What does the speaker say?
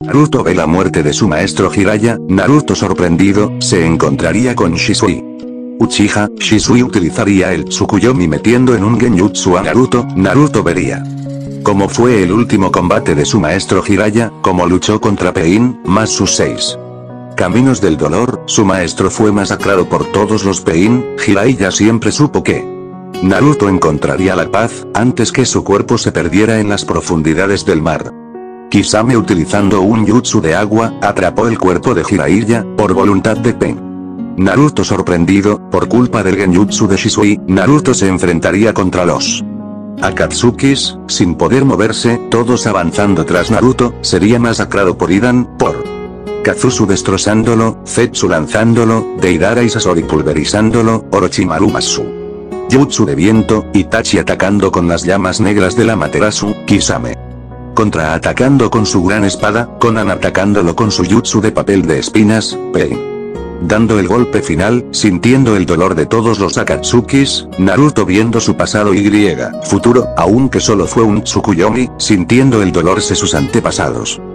Naruto ve la muerte de su maestro Jiraiya. Naruto, sorprendido, se encontraría con Shisui. Uchiha Shisui utilizaría el Tsukuyomi metiendo en un genjutsu a Naruto. Naruto vería cómo fue el último combate de su maestro Jiraiya, cómo luchó contra Pain, más sus 6 caminos del dolor. Su maestro fue masacrado por todos los Pain. Jiraiya siempre supo que Naruto encontraría la paz, antes que su cuerpo se perdiera en las profundidades del mar. Kisame, utilizando un jutsu de agua, atrapó el cuerpo de Jiraiya, por voluntad de Pain. Naruto, sorprendido, por culpa del genjutsu de Shisui, Naruto se enfrentaría contra los Akatsukis, sin poder moverse, todos avanzando tras Naruto. Sería masacrado por Idan, por Kazuzu destrozándolo, Zetsu lanzándolo, Deidara y Sasori pulverizándolo, Orochimaru Masu jutsu de viento, Itachi atacando con las llamas negras de la Materasu, Kisame contraatacando con su gran espada, Konan atacándolo con su jutsu de papel de espinas, Pain dando el golpe final, sintiendo el dolor de todos los Akatsukis, Naruto viendo su pasado y futuro, aunque solo fue un Tsukuyomi, sintiendo el dolor de sus antepasados.